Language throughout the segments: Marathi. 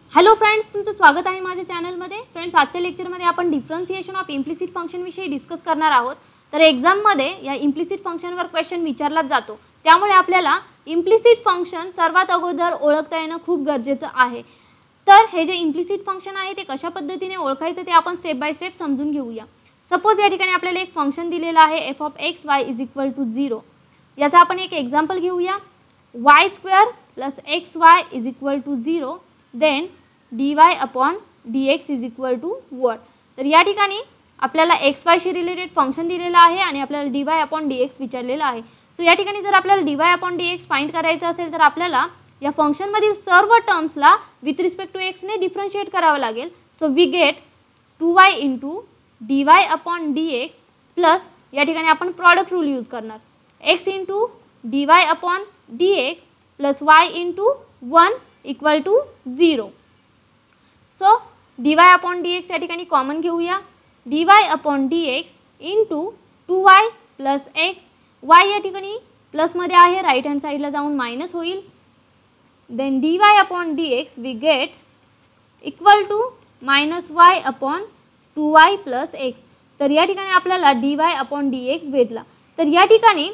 हॅलो फ्रेंड्स, तुमचं स्वागत आहे माझ्या चॅनलमध्ये। फ्रेंड्स, आजच्या लेक्चरमध्ये आपण डिफरन्शिएशन ऑफ इम्प्लिसिट फंक्शन विषयी डिस्कस करणार आहोत। तर एग्जाममध्ये या इम्प्लिसिट फंक्शनवर क्वेश्चन विचारला जातो, त्यामुळे आपल्याला इम्प्लिसिट फंक्शन सर्वात अगोदर ओळखता येणं खूप गरजेचं आहे। तर हे जे इम्प्लिसिट फंक्शन आहे ते कशा पद्धतीने ओळखायचं ते आपण स्टेप बाय स्टेप समजून घेऊया। सपोज या ठिकाणी आपल्याला एक फंक्शन दिलेलं आहे f of x y = 0। याचा आपण एक एक्झाम्पल घेऊया। y² + xy = 0 then dy upon dx = what। तर या ठिकाणी आपल्याला xy शी रिलेटेड फंक्शन दिलेलं आहे आणि आपल्याला dy upon dx विचारलेलं आहे। सो या ठिकाणी जर आपल्याला dy upon dx फाइंड करायचं असेल तर आपल्याला या फंक्शन मधील सर्व टर्म्सला विथ रिस्पेक्ट टू x ने डिफरन्शिएट करावं लागेल। So we get 2y * dy upon dx plus या ठिकाणी आपण प्रॉडक्ट रूल यूज करणार x * dy upon dx plus y * 1 = 0। So dy upon dx या ठिकाणी कॉमन घेऊया। dy upon dx into 2y plus x, y या ठिकाणी प्लस मध्ये आहे, राइट हँड साइडला जाऊन मायनस होईल। Then dy upon dx we get equal to -y upon 2y plus x। तर या ठिकाणी आपल्याला dy upon dx भेटला। तर या ठिकाणी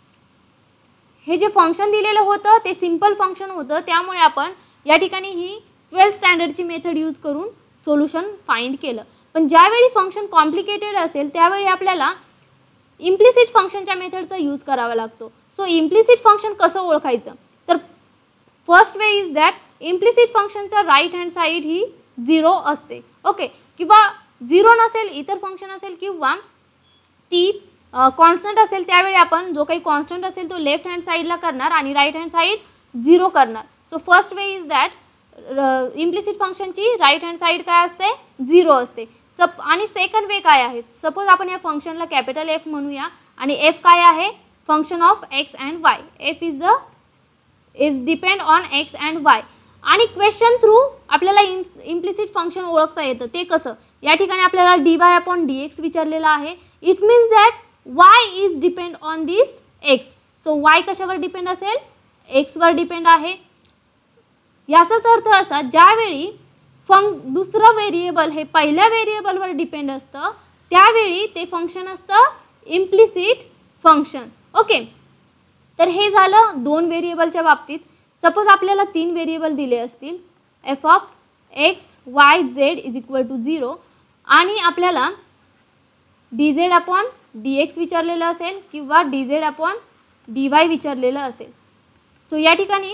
हे जे फंक्शन दिलेलं होतं ते सिंपल फंक्शन होतं, त्यामुळे आपण या ठिकाणी ही 12th स्टँडर्डची मेथड यूज करून सोल्यूशन फाइंड केलं। पण ज्यावेळी फंक्शन कॉम्प्लिकेटेड असेल त्यावेळी आपल्याला इम्प्लिसिट फंक्शनच्या मेथडचा यूज करावा लागतो। सो इम्प्लिसिट फंक्शन कसं ओळखायचं, तर first way is that implicit फंक्शनचा राइट हँड साइड ही 0 असते, ओके, किंवा 0 नसेल, इतर फंक्शन असेल किंवा ती कॉन्स्टंट असेल त्यावेळी आपण जो काही कॉन्स्टंट असेल तो लेफ्ट हँड साइडला करणार आणि राइट हँड साइड 0 करणार। So first way is that implicit फंक्शनची राइट हँड साइड काय असते, 0 असते। आणि सेकंड वे काय आहे, सपोज आपण या फंक्शनला कॅपिटल F म्हणूया आणि F काय आहे, function of x and y। F is depend on x and y। आणि क्वेश्चन थ्रू आपल्याला इम्प्लिसिट फंक्शन ओळखता येतं। ते कसं, या ठिकाणी आपल्याला dy upon dx विचारलेला आहे। It means that y is depend on this x। So y कशावर डिपेंड असेल, x वर डिपेंड आहे। याचाच अर्थ असा, ज्यावेळी दुसरं व्हेरिएबल हे पहिल्या व्हेरिएबलवर डिपेंड असतं त्यावेळी ते फंक्शन असतं इम्प्लिसिट फंक्शन, ओके। तर हे झालं दोन व्हेरिएबलच्या बाबतीत। सपोज आपल्याला तीन व्हेरिएबल दिले असतील f of x y z = 0 आणि आपल्याला dz upon dx विचारलेलं असेल किंवा dz upon dy विचारलेलं असेल। सो या ठिकाणी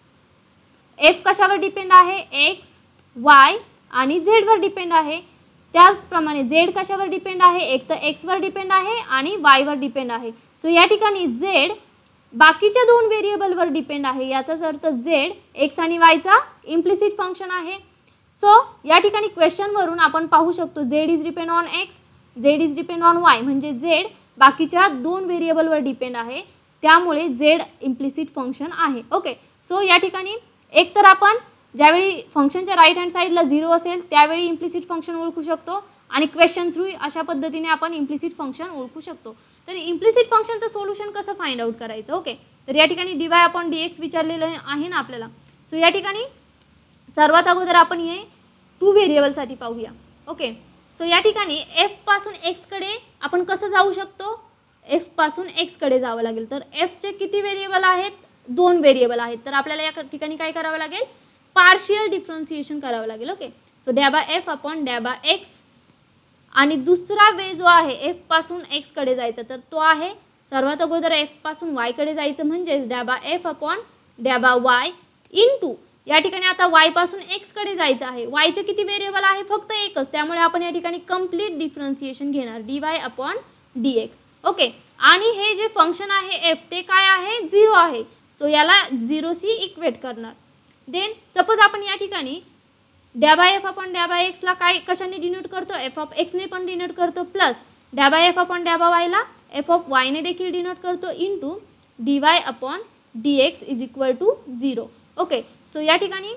f कशावर डिपेंड आहे, x y आणि z वर डिपेंड आहे। त्याचप्रमाणे z कशावर डिपेंड आहे, एक तर x वर डिपेंड आहे आणि y वर डिपेंड आहे। सो या ठिकाणी z बाकीच्या दोन व्हेरिएबलवर डिपेंड आहे। याचाच अर्थ z x आणि y चा इम्प्लिसिट फंक्शन आहे। सो या ठिकाणी क्वेश्चन वरून आपण पाहू शकतो z is depend on x, z is depend on y, म्हणजे z बाकीच्या दोन व्हेरिएबलवर डिपेंड आहे, त्यामुळे z इम्प्लिसिट फंक्शन आहे, ओके। सो या ठिकाणी एक तर आपण ज्यावेळी फंक्शनच्या राइट हँड साइडला 0 असेल त्यावेळी इम्प्लिसिट फंक्शन ओळखू शकतो आणि क्वेश्चन थ्रू अशा पद्धतीने आपण इम्प्लिसिट फंक्शन ओळखू शकतो। तर इम्प्लिसिट फंक्शनचं सोल्यूशन कसं फाइंड आउट करायचं, ओके। तर या ठिकाणी dy upon dx विचारलेलं आहे ना आपल्याला। सो या ठिकाणी सर्वात अगोदर आपण हे 2 व्हेरिएबलसाठी पाहूया, ओके। सो या ठिकाणी f पासून x कडे आपण कसं जाऊ शकतो, f पासून x कडे जावं लागेल। तर f चे किती व्हेरिएबल आहेत, 2 व्हेरिएबल आहेत। तर आपल्याला या ठिकाणी काय करावं लागेल, पार्शियल डिफरन्शिएशन करावं लागेल, okay. So f upon x आणि दुसरा वे जो आहे f पासून x कडे जायचा तर तो आहे सर्वात अगोदर f पासून y कडे जायचं म्हणजे f upon y into या ठिकाणी आता y पासून x कडे जायचं आहे। y चे किती व्हेरिएबल आहे, फक्त एकच, त्यामुळे आपण या ठिकाणी कंप्लीट डिफरन्शिएशन घेणार dy upon dx, ओके। आणि हे जे फंक्शन आहे f ते काय आहे, 0 आहे। सो याला 0 शी इक्वेट करणार। देन सपोज आपण या ठिकाणी f upon x ला काय कशाने डिनोट करतो, f of x ने पण डिनोट करतो, प्लस f upon y ला f of y ने देखील डिनोट करतो, into dy upon dx = 0, okay. So या ठिकाणी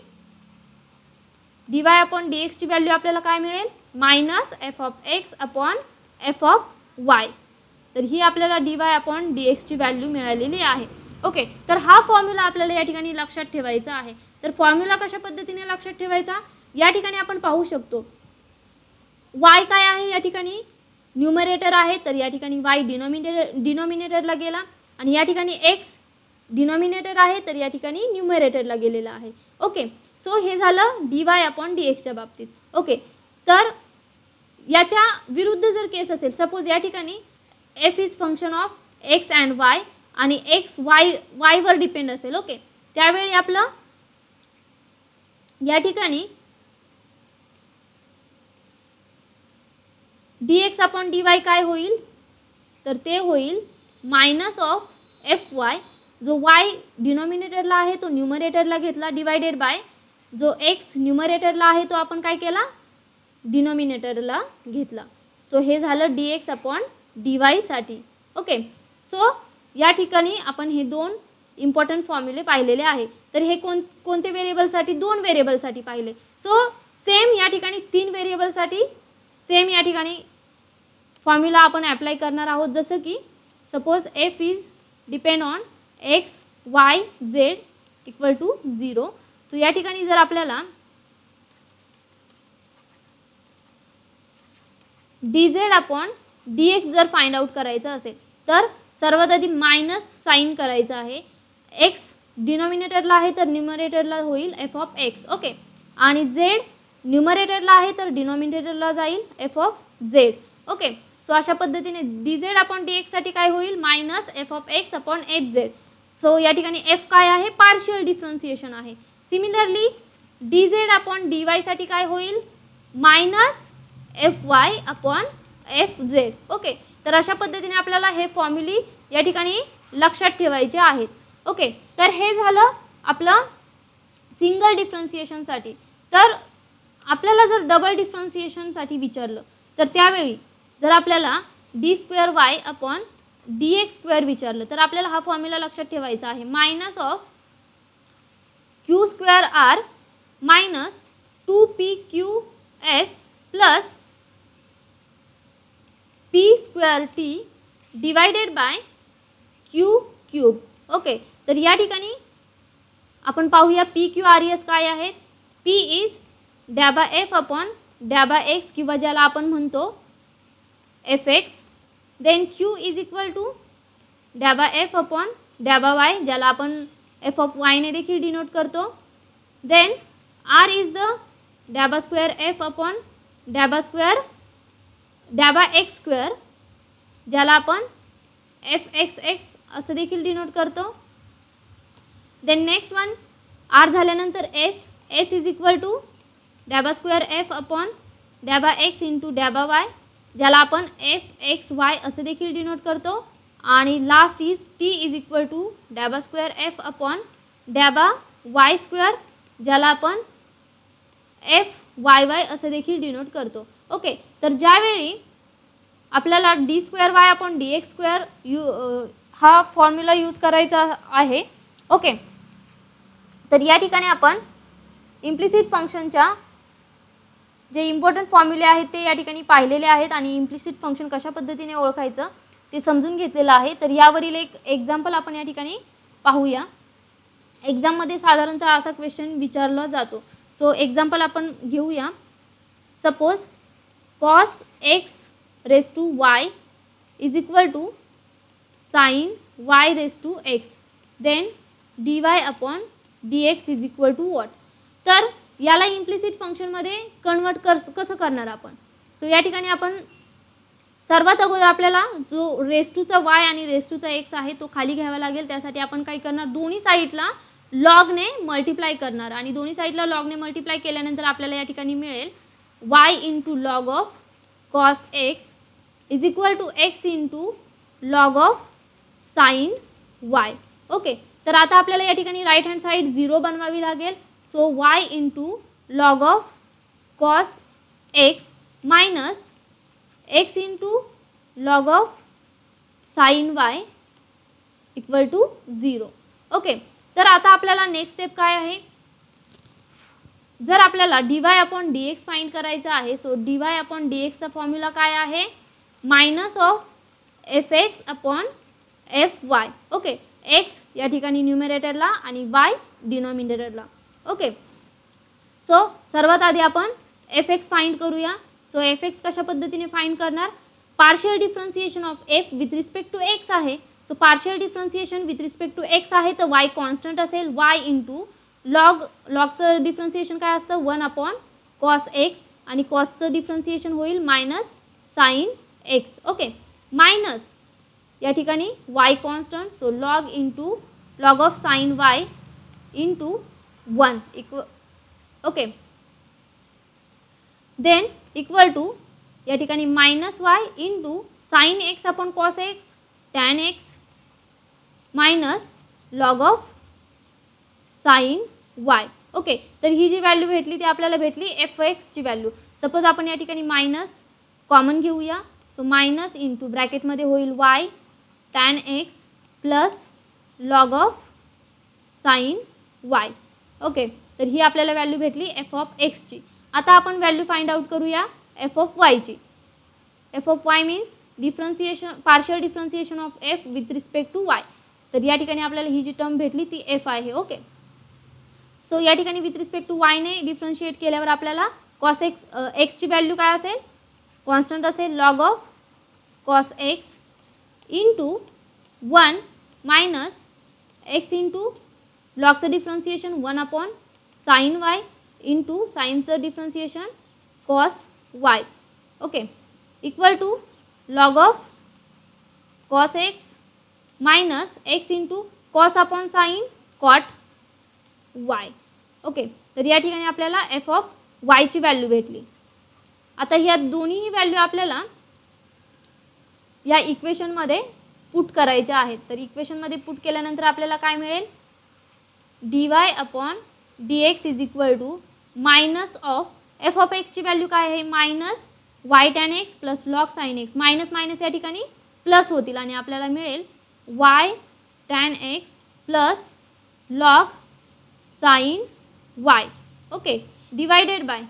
dy upon dx ची व्हॅल्यू आपल्याला काय मिळेल, -f of x upon f of y। तर ही आपल्याला dy upon dx ची व्हॅल्यू मिळालेली आहे, ओके। तर हा फॉर्म्युला आपल्याला या ठिकाणी लक्षात ठेवायचा आहे। तर फॉर्म्युला कशा पद्धतीने लक्षात ठेवायचा, या ठिकाणी आपण पाहू शकतो y काय आहे, या ठिकाणी न्यूमरेटर आहे, तर या ठिकाणी y डिनॉमिनेटरला गेला आणि या ठिकाणी x डिनॉमिनेटर आहे, तर या ठिकाणी न्यूमरेटरला गेलेला आहे. ओके, सो हे झालं dy/dx च्या बाबतीत. ओके, तर याच्या विरुद्ध जर केस असेल, सपोज या ठिकाणी f is function of x and y आणि x y वर डिपेंड असेल. ओके, त्यावेळी आपलं या ठिकाणी dx/dy काय होईल, तर ते होईल मायनस ऑफ fy, जो y डिनॉमिनेटरला आहे तो न्यूमरेटरला घेतला, डिवायडेड बाय जो x न्यूमरेटरला आहे तो आपण काय केला, डिनॉमिनेटरला घेतला. सो हे झालं dx/dy साठी. ओके, सो या ठिकाणी आपण हे दोन इम्पॉर्टंट फॉर्म्युले पाहिलेले आहे. तर हे कोणते व्हेरिएबलसाठी, दोन व्हेरिएबलसाठी पाहिले. सो सेम या ठिकाणी तीन व्हेरिएबलसाठी सेम या ठिकाणी फॉर्म्युला आपण अप्लाय करणार आहोत. जसं की suppose f is depend on x y z equal to 0. So या ठिकाणी जर आपल्याला dz/dx जर फाइंड आउट करायचं असेल तर सर्वात आधी मायनस साइन करायचं आहे. x डिनॉमिनेटरला आहे तर न्यूमरेटरला होईल f(x). ओके, आणि z न्यूमरेटरला आहे तर डिनॉमिनेटरला जाईल f(z). ओके, सो अशा पद्धतीने dz/dx साठी काय होईल, मायनस f(x)/hz. सो या ठिकाणी f काय आहे, पार्शियल डिफरन्शिएशन आहे. सिमिलरली dz/dy साठी काय होईल, मायनस fy/fz. ओके, तर अशा पद्धतीने आपल्याला हे फॉर्म्युले या ठिकाणी लक्षात ठेवायचे आहेत. ओके, तर हे झालं आपलं सिंगल डिफरन्शिएशनसाठी. तर आपल्याला जर डबल डिफरन्शिएशनसाठी विचारलं तर त्यावेळी जर आपल्याला d²y/dx² विचारलं तर आपल्याला हा फॉर्म्युला लक्षात ठेवायचा आहे, minus of q² minus 2pqs plus p² divided by q³. Okay, तर या ठिकाणी आपण पाहूया pqrs काय आहेत. p इज ∂f/∂x किंवा ज्याला आपण म्हणतो fx. Then q is equal to ∂f/∂y ज्याला आपण f(y) ने देखील डिनोट करतो. Then r is the ∂f² ज्याला आपण fxx असं देखील डिनोट करतो. देन नेक्स्ट वन r झाल्यानंतर s is equal to ∂f/∂x into ∂y ज्याला आपण fxy असं देखील डिनोट करतो. आणि last is t is equal to ∂f/∂y² ज्याला आपण fyy असं देखील डिनोट करतो. ओके, तर ज्यावेळी आपल्याला d²y/dx² हा फॉर्म्युला यूज करायचा आहे. ओके, तर या ठिकाणी आपण इम्प्लिसिट फंक्शनच्या जे इम्पॉर्टंट फॉर्म्युले आहेत ते या ठिकाणी पाहिलेले आहेत आणि इम्प्लिसिट फंक्शन कशा पद्धतीने ओळखायचं ते समजून घेतलेलं आहे. तर यावरील एक एक्झाम्पल आपण या ठिकाणी पाहूया. एक्झाममध्ये साधारणतः असा क्वेश्चन विचारला जातो. सो एक्झाम्पल आपण घेऊया. Suppose cos x raised to y is equal to sin y raised to x, then dy/dx is equal to what. तर याला इम्प्लिसिट फंक्शनमध्ये कन्वर्ट कसं करणार आपण. सो या ठिकाणी आपण सर्वात अगोदर आपल्याला जो रेस टूचा y आणि रेस टूचा x आहे तो खाली घ्यावा लागेल. त्यासाठी आपण काय करणार, दोन्ही साईडला लॉगने मल्टिप्लाय करणार आणि दोन्ही साईडला लॉगने मल्टिप्लाय केल्यानंतर आपल्याला या ठिकाणी मिळेल y into log of cos x is equal to x into log of sine y. Okay, तर आता आपल्याला या ठिकाणी राईट हँड साईड 0 बनवावी लागेल. So y into log of cos x minus x into log of sine y equal to 0. Okay, तर आता आपल्याला नेक्स्ट स्टेप काय आहे, जर आपल्याला dy/dx फाइंड करायचा आहे. सो dy/dx चा फॉर्म्युला काय आहे, minus of fx/fy. Okay, x या ठिकाणी न्यूमरेटरला आणि y डिनॉमिनेटरला. ओके, सो सर्वात आधी आपण एफ एक्स फाइंड करूया. सो एफ एक्स कशा पद्धतीने फाइंड करणार, partial differentiation of f with respect to x आहे. So partial differentiation with respect to x आहे तर वाय कॉन्स्टंट असेल, वाय इंटू लॉगचं डिफरन्शिएशन काय असतं 1 अपॉन कॉस एक्स आणि कॉसचं डिफरन्शिएशन होईल minus sine x. Okay, minus या ठिकाणी y constant, so log into log of sine y into 1 okay, than equal to या ठिकाणी minus y into sine x upon cos x tan x minus log of sine y. Okay, तर ही जी व्हॅल्यू भेटली ती आपल्याला भेटली एफ एक्सची व्हॅल्यू. सपोज आपण या ठिकाणी मायनस कॉमन घेऊया. सो मायनस इंटू ब्रॅकेटमध्ये होईल y tan x plus log of sine y. Okay, तर ही आपल्याला व्हॅल्यू भेटली एफ ऑफ एक्सची. आता आपण व्हॅल्यू फाइंड आउट करूया एफ ऑफ वायची. F of y means differentiation, partial differentiation of f with respect to y. तर या ठिकाणी आपल्याला ही जी टर्म भेटली ती एफ आहे. ओके, सो या ठिकाणी विथ रिस्पेक्ट टू वायने डिफरन्शिएट केल्यावर आपल्याला कॉस एक्स एक्सची व्हॅल्यू काय असेल, कॉन्स्टंट असेल log of cos x into 1 minus x into लॉगचं differentiation 1 upon sine y into साइनचं differentiation cos y. Okay, equal to log of cos x minus x into cos upon sine cot y. Okay, तर या ठिकाणी आपल्याला एफ ऑफ वायची व्हॅल्यू भेटली. आता ह्या दोन्ही व्हॅल्यू आपल्याला या इक्वेशनमध्ये पुट करायच्या आहेत. तर इक्वेशनमध्ये पुट केल्यानंतर आपल्याला काय मिळेल, d y upon d x is equal to minus of f of एक्सची व्हॅल्यू काय आहे minus y tan x plus log sine x. Minus minus या ठिकाणी प्लस होतील आणि आपल्याला मिळेल y tan x plus log sine y. Okay, divided by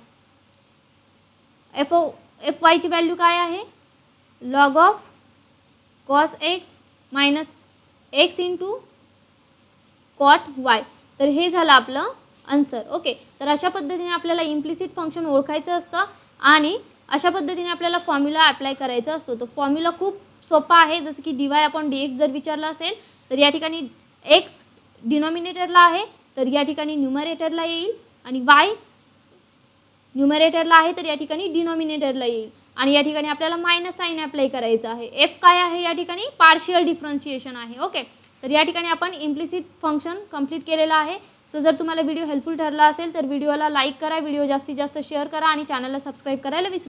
f वायची व्हॅल्यू काय आहे log of cos x minus x into cot y. तर हे झालं आपलं आन्सर. ओके, तर अशा पद्धतीने आपल्याला इम्प्लिसिट फंक्शन ओळखायचं असतं आणि अशा पद्धतीने आपल्याला फॉर्म्युला अप्लाय करायचा असतो. तो फॉर्म्युला खूप सोपा आहे. जसं की d y upon d x जर विचारला असेल तर या ठिकाणी एक्स डिनॉमिनेटरला आहे तर या ठिकाणी न्यूमरेटरला येईल आणि वाय न्यूमरेटरला आहे तर या ठिकाणी डिनॉमिनेटरला येईल आणि या ठिकाणी आपल्याला मायनस साइन अप्लाय करायचं आहे. एफ काय आहे या ठिकाणी पार्शियल डिफरन्शिएशन आहे. ओके, तर या ठिकाणी आपण इम्प्लिसिट फंक्शन कंप्लीट केलेलं आहे. सो जर तुम्हाला व्हिडिओ हेल्पफुल ठरला असेल तर व्हिडिओला लाईक करा, व्हिडिओ जास्तीत जास्त शेअर करा आणि चॅनलला सबस्क्राईब करायला विसरू